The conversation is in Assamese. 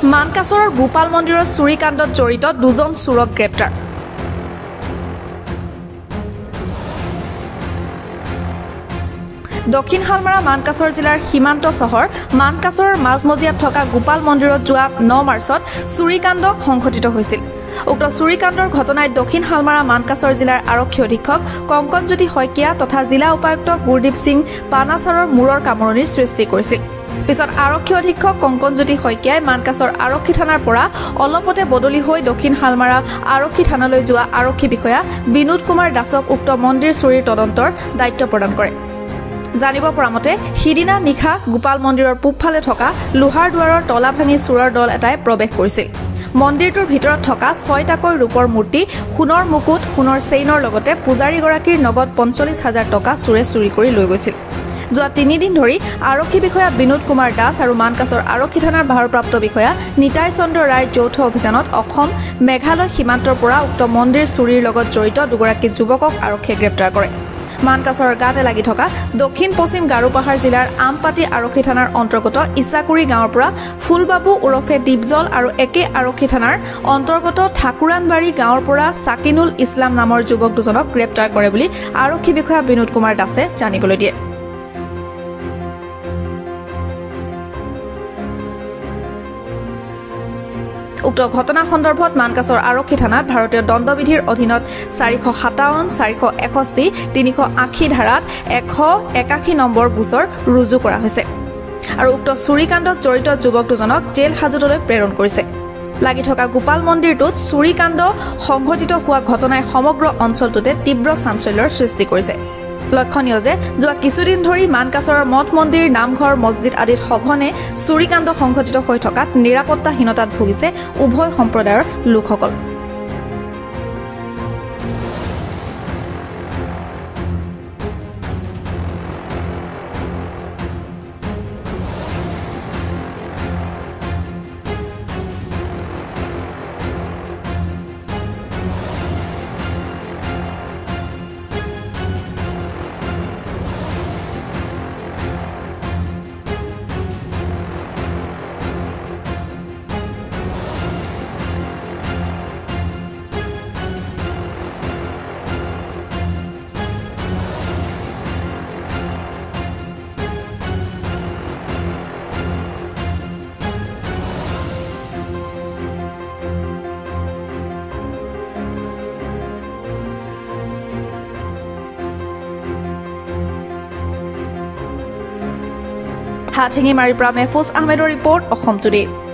মানকাছৰৰ গোপাল মন্দিৰৰ চুৰিকাণ্ডত জড়িত দুজন চোৰক গ্ৰেপ্তাৰ। দক্ষিণ হালমাৰা মানকাছৰ জিলাৰ সীমান্ত চহৰ মানকাছৰৰ মাজমজিয়াত থকা গোপাল মন্দিৰত যোৱা 9 মাৰ্চত চুৰিকাণ্ড সংঘটিত হৈছিল। উক্ত চুৰিকাণ্ডৰ ঘটনাই দক্ষিণ হালমাৰা মানকাছৰ জিলাৰ আৰক্ষী অধীক্ষক কংকনজ্যোতি শইকীয়া তথা জিলা উপায়ুক্ত গুৰদীপ সিং পানাছাৰৰ মূৰৰ কামৰণিৰ সৃষ্টি কৰিছিল। পিছত আৰক্ষী অধীক্ষক কংকনজ্যোতি শইকীয়াই মানকাছৰ আৰক্ষী থানাৰ পৰা অলপতে বদলি হৈ দক্ষিণ হালমাৰা আৰক্ষী থানালৈ যোৱা আৰক্ষী বিষয়া বিনোদ কুমাৰ দাসক উক্ত মন্দিৰ চুৰিৰ তদন্তৰ দায়িত্ব প্ৰদান কৰে। জানিব পৰা মতে সিদিনা নিশা গোপাল মন্দিৰৰ পূবফালে থকা লোহাৰ দুৱাৰৰ তলা ভাঙি চোৰৰ দল এটাই প্ৰৱেশ কৰিছিল। মন্দিৰটোৰ ভিতৰত থকা 6টাকৈ ৰূপৰ মূৰ্তি, সোণৰ মুকুট, সোণৰ চেইনৰ লগতে পূজাৰীগৰাকীৰ নগদ 45,000 টকা চোৰে চুৰি কৰি লৈ গৈছিল। যোৱা 3 দিন ধৰি আৰক্ষী বিষয়া বিনোদ কুমাৰ দাস আৰু মানকাছৰ আৰক্ষী থানাৰ ভাৰপ্ৰাপ্ত বিষয়া নিতাই চন্দ্ৰ ৰায়ৰ যৌথ অভিযানত অসম মেঘালয় সীমান্তৰ পৰা উক্ত মন্দিৰ চুৰিৰ লগত জড়িত দুগৰাকী যুৱকক আৰক্ষীয়ে গ্ৰেপ্তাৰ কৰে। মানকাছৰ গাতে লাগি থকা দক্ষিণ পশ্চিম গাৰোপাহাৰ জিলাৰ আমপাটি আৰক্ষী থানাৰ অন্তৰ্গত ইছাকুৰি গাঁৱৰ পৰা ফুলবাবু ওৰফে দীপজল আৰু একে আৰক্ষী থানাৰ অন্তৰ্গত ঠাকুৰানবাৰী গাঁৱৰ পৰা সাকিনুল ইছলাম নামৰ যুৱক দুজনক গ্ৰেপ্তাৰ কৰে বুলি আৰক্ষী বিষয়া বিনোদ কুমাৰ দাসে জানিবলৈ দিয়ে। উক্ত ঘটনা সন্দৰ্ভত মানকাছৰ আৰক্ষী থানাত ভাৰতীয় দণ্ডবিধিৰ অধীনত 457, 461, 380 ধাৰাত 181 নম্বৰ গোচৰ ৰুজু কৰা হৈছে আৰু উক্ত চুৰিকাণ্ডত জড়িত যুৱক দুজনক জেল হাজতলৈ প্ৰেৰণ কৰিছে। লাগি থকা গোপাল মন্দিৰটোত চুৰিকাণ্ড সংঘটিত হোৱা ঘটনাই সমগ্ৰ অঞ্চলটোতে তীব্ৰ চাঞ্চল্যৰ সৃষ্টি কৰিছে। লক্ষণীয় যে যোৱা কিছুদিন ধৰি মানকাছৰৰ মঠ মন্দিৰ, নামঘৰ, মছজিদ আদিত সঘনে চুৰিকাণ্ড সংঘটিত হৈ থকাত নিৰাপত্তাহীনতাত ভুগিছে উভয় সম্প্ৰদায়ৰ লোকসকল। হাতহেঙিমাৰীৰ পৰা মেহফুজ আহমেদৰ ৰিপৰ্ট, অসম টুডে।